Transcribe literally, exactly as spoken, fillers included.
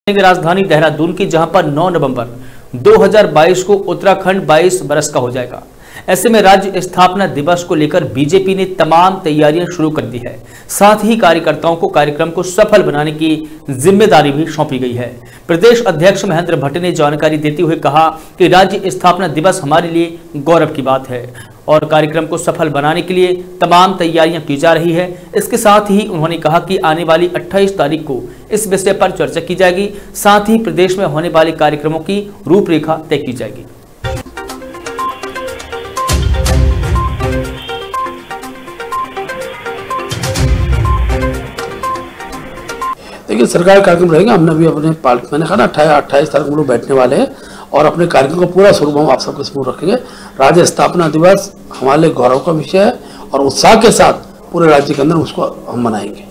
राजधानी देहरादून की, जहां पर नौ नवंबर दो हज़ार बाईस को उत्तराखंड बाईस बरस का हो जाएगा। ऐसे में राज्य स्थापना दिवस को लेकर बीजेपी ने तमाम तैयारियां शुरू कर दी है। साथ ही कार्यकर्ताओं को कार्यक्रम को सफल बनाने की जिम्मेदारी भी सौंपी गई है। प्रदेश अध्यक्ष महेंद्र भट्ट ने जानकारी देते हुए कहा कि राज्य स्थापना दिवस हमारे लिए गौरव की बात है और कार्यक्रम को सफल बनाने के लिए तमाम तैयारियां की जा रही है। इसके साथ ही उन्होंने कहा कि आने वाली अट्ठाईस तारीख को इस विषय पर चर्चा की जाएगी। साथ ही प्रदेश में होने वाले कार्यक्रमों की रूपरेखा तय की जाएगी। देखिए, सरकारी कार्यक्रम रहेगा। हमने अभी अपने पार्ट मैंने कहा ना अट्ठाईस अट्ठाईस तारीख को लोग बैठने वाले हैं और अपने कार्यक्रम का पूरा स्वरूप हम आप सबके समूह रखेंगे। राज्य स्थापना दिवस हमारे लिए गौरव का विषय है और उत्साह के साथ पूरे राज्य के अंदर उसको हम मनाएंगे।